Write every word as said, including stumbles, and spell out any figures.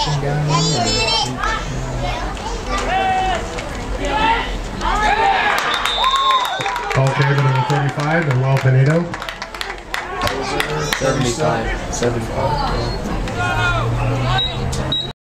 Russian guy or? Ball carrier number thirty-five, Noel Pinedo. seventy-five. seventy-five.